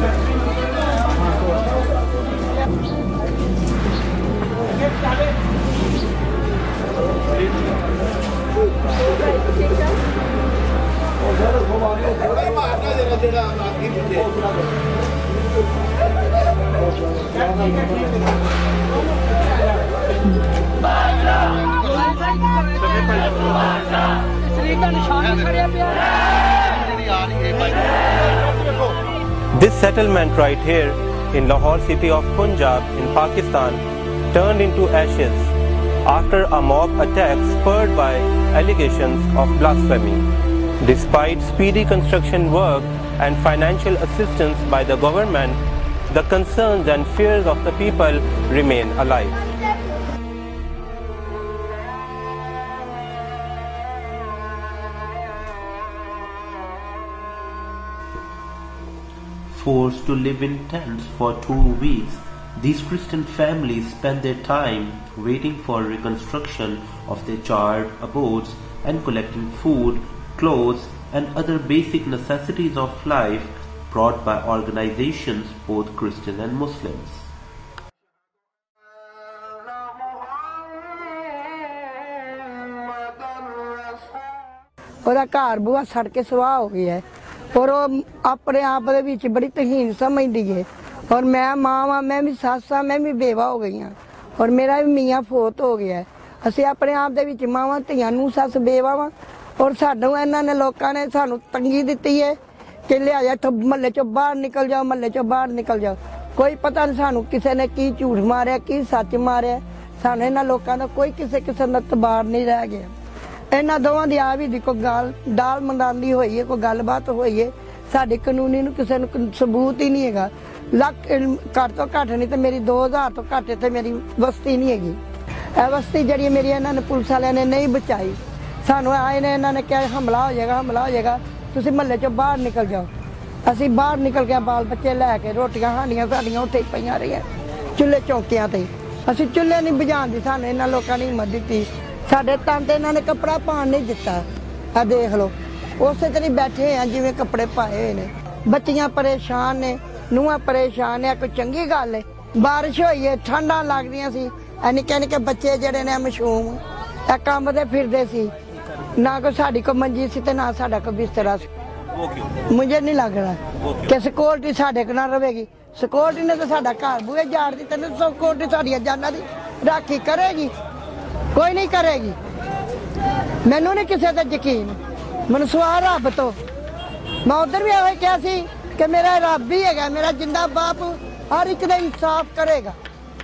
This settlement right here in Lahore city of Punjab in Pakistan turned into ashes after a mob attack spurred by allegations of blasphemy. Despite speedy construction work and financial assistance by the government, the concerns and fears of the people remain alive. Forced to live in tents for 2 weeks, these Christian families spent their time waiting for reconstruction of their charred abodes and collecting food, clothes, and other basic necessities of life brought by organizations both Christian and Muslims. ਉਹਦਾ ਘਰ ਬੂਹਾ ਸੜ ਕੇ ਸਵਾਹ ਹੋ ਗਿਆ ਔਰ ਉਹ ਆਪਣੇ ਆਪ ਦੇ ਵਿੱਚ ਬੜੀ ਤਹੀਨ ਸਮਝਦੀ ਹੈ ਔਰ ਮੈਂ ਮਾਂ ਵਾਂ ਮੈਂ ਵੀ ਸੱਸ ਆ ਮੈਂ ਵੀ ਬੇਵਾ ਹੋ ਗਈ ਹਾਂ ਔਰ ਮੇਰਾ ਵੀ ਮੀਆਂ ਫੌਤ ਹੋ ਗਿਆ ਅਸੀਂ ਆਪਣੇ ਆਪ ਦੇ ਵਿੱਚ ਮਾਵਾਂ ਧੀਆਂ ਨੂੰ ਸੱਸ ਬੇਵਾ ਵਾਂ ਔਰ ਸਾਨੂੰ ਇਹਨਾਂ ਨੇ ਲੋਕਾਂ ਨੇ ਸਾਨੂੰ ਤੰਗੀ ਦਿੱਤੀ ਹੈ ਕਿ ਲਿਆ ਜਾ ਮਹੱਲੇ ਚੋਂ ਬਾਹਰ ਨਿਕਲ ਜਾਓ ਮਹੱਲੇ ਚੋਂ ਬਾਹਰ ਨਿਕਲ ਜਾਓ ਕੋਈ ਪਤਾ ਨਹੀਂ ਸਾਨੂੰ ਕਿਸੇ ਨੇ ਕੀ ਝੂਠ ਮਾਰਿਆ ਕੀ ਸੱਚ ਮਾਰਿਆ ਸਾਨੂੰ ਇਹਨਾਂ ਲੋਕਾਂ ਦਾ ਕੋਈ ਕਿਸੇ ਕਿਸਮ ਦਾ ਤਬਾਰ ਨਹੀਂ ਰਹਿ ਗਿਆ ਇਹਨਾਂ ਦੋਵਾਂ ਦੀ ਆ ਵੀ ਦੀ ਕੋਈ ਗੱਲ ਡਾਲ ਮੰਦਾਲੀ ਹੋਈ ਹੈ ਕੋਈ ਗੱਲਬਾਤ ਹੋਈ ਹੈ ਸਾਡੇ ਕਾਨੂੰਨੀ ਨੂੰ ਕਿਸੇ ਨੂੰ ਸਬੂਤ ਹੀ ਨਹੀਂ ਹੈਗਾ ਲੱਖ ਘੱਟ ਤੋਂ ਘੱਟ ਨਹੀਂ ਤੇ ਮੇਰੀ 2000 ਤੋਂ ਘੱਟ ਤੇ ਮੇਰੀ ਬਸਤੀ ਨਹੀਂ ਹੈਗੀ ਇਹ ਬਸਤੀ ਜਿਹੜੀ ਮੇਰੀ ਇਹਨਾਂ ਨੇ ਪੁਲਿਸ ਵਾਲਿਆਂ ਨੇ ਨਹੀਂ ਬਚਾਈ ਸਾਨੂੰ ਆਏ ਨੇ ਇਹਨਾਂ ਨੇ ਕਿਹਾ ਹਮਲਾ ਹੋ ਜਾਏਗਾ ਤੁਸੀਂ ਮਹੱਲੇ ਚੋਂ ਬਾਹਰ ਨਿਕਲ ਜਾਓ ਅਸੀਂ ਬਾਹਰ ਨਿਕਲ ਕੇ ਬਾਲ ਬੱਚੇ ਲੈ ਕੇ ਰੋਟੀਆਂ ਹਾਂਡੀਆਂ ਸਾਡੀਆਂ ਉੱਥੇ ਪਈਆਂ ਰਹੀਆਂ ਚੁੱਲ੍ਹੇ ਚੌਂਕਿਆਂ ਤੇ ਅਸੀਂ ਚੁੱਲ੍ਹੇ ਨਹੀਂ ਬੁਝਾਉਣ ਸਾਨੂੰ ਇਹਨਾਂ ਲੋਕਾਂ ਨੇ ਹਿੰਮਤ ਦਿੱਤੀ ਸਾਡੇ ਤਨ ਤੇ ਇਹਨਾਂ ਨੇ ਕੱਪੜਾ ਪਾਉਣ ਨਹੀਂ ਦਿੱਤਾ ਆ ਦੇਖ ਲਓ ਉਸੇ ਤਰ੍ਹਾਂ ਬੈਠੇ ਆ ਜਿਵੇਂ ਕੱਪੜੇ ਪਾਏ ਹੋਏ ਨੇ ਬੱਚੀਆਂ ਪਰੇਸ਼ਾਨ ਨੇ ਨੂੰਹਾਂ ਪਰੇਸ਼ਾਨ ਨੇ ਕੋਈ ਚੰਗੀ ਗੱਲ ਹੈ ਬਾਰਿਸ਼ ਹੋਈ ਹੈ ਠੰਡਾਂ ਲੱਗਦੀਆਂ ਸੀ ਨਿੱਕੇ ਨਿੱਕੇ ਬੱਚੇ ਜਿਹੜੇ ਨੇ ਮਾਸੂਮ ਇਹ ਕੰਮ ਤੇ ਫਿਰਦੇ ਸੀ ਨਾ ਕੋਈ ਸਾਡੀ ਕੋ ਮੰਜੀ ਸੀ ਤੇ ਨਾ ਸਾਡਾ ਕੋਈ ਬਿਸਤਰਾ ਸੀ ਮੁਝੇ ਨਹੀਂ ਲੱਗ ਰਿਹਾ ਕਿ ਸਿਕਿਉਰਿਟੀ ਸਾਡੇ ਕੋਲ ਨਾ ਰਹੇਗੀ ਸਿਕਿਉਰਿਟੀ ਨੇ ਤਾਂ ਸਾਡਾ ਘਰ ਬੂਹੇ ਜਾੜ ਦਿੱਤੇ ਨੇ ਸਿਕਿਉਰਿਟੀ ਸਾਡੀਆਂ ਜਾਨਾਂ ਦੀ ਰਾਖੀ ਕਰੇਗੀ ਕੋਈ ਨਹੀਂ ਕਰੇਗੀ ਮੈਨੂੰ ਨਹੀਂ ਕਿਸੇ ਤੇ ਯਕੀਨ ਮੈਨੂੰ ਸਵਾਲ ਰੱਬ ਤੋਂ ਮੈਂ ਉਧਰ ਵੀ ਇਹੋ ਕਿਹਾ ਸੀ ਕਿ ਮੇਰਾ ਰੱਬ ਹੀ ਹੈਗਾ ਮੇਰਾ ਜਿੰਦਾ ਬਾਪ ਹਰ ਇੱਕ ਦਾ ਇਨਸਾਫ ਕਰੇਗਾ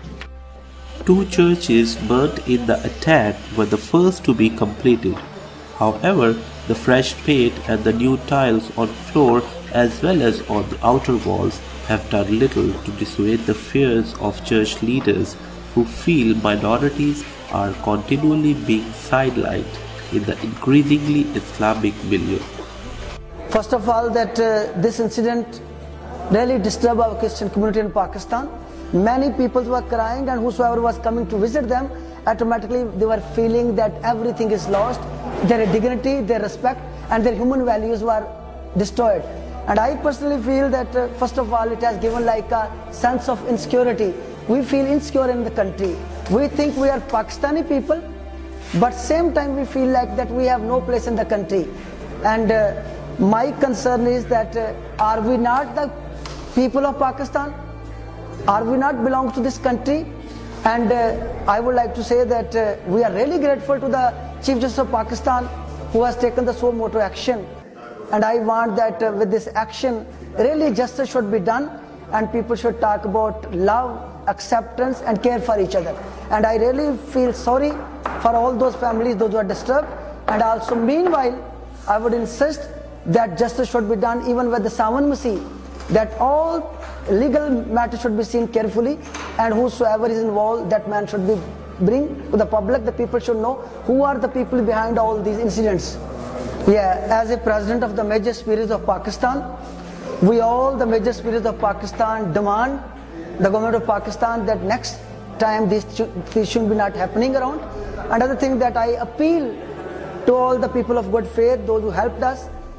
Two churches burnt in the attack were the first to be completed. However, the fresh paint and the new tiles on floor as well as on the outer walls have done little to dissuade the fears of church leaders who feel minorities are continually being sidelined in the increasingly Islamic milieu. First of all, that this incident really disturbed our Christian community in Pakistan. Many people were crying and whosoever was coming to visit them, automatically they were feeling that everything is lost, their dignity, their respect and their human values were destroyed. And I personally feel that first of all it has given like a sense of insecurity. We feel insecure in the country. We think we are Pakistani people, but same time we feel like that we have no place in the country. And my concern is that are we not the people of Pakistan? Are we not belong to this country? And I would like to say that we are really grateful to the Chief Justice of Pakistan who has taken the suo motu action. And I want that with this action, really justice should be done and people should talk about love, acceptance and care for each other. And I really feel sorry for all those families, those who are disturbed. And also meanwhile, I would insist that justice should be done even with the Sawan Masih, that all legal matters should be seen carefully and whosoever is involved, that man should be bring to the public. The people should know who are the people behind all these incidents. Yeah, as a president of the major spirits of Pakistan, we all the major spirits of Pakistan demand the government of Pakistan that next time this should be not happening around. Another thing that I appeal to all the people of good faith, those who helped us,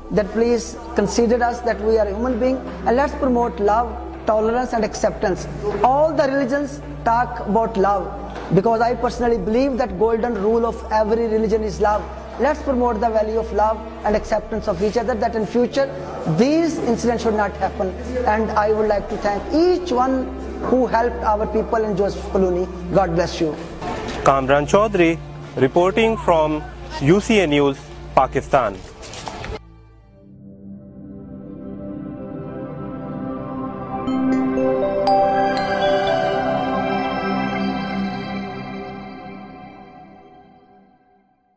that please consider us that we are a human being, and let's promote love, tolerance and acceptance. All the religions talk about love, because I personally believe that golden rule of every religion is love. Let's promote the value of love and acceptance of each other, that in future these incidents should not happen. And I would like to thank each one who helped our people in Joseph Colony. God bless you. Kamran Chaudhary reporting from UCA News, Pakistan.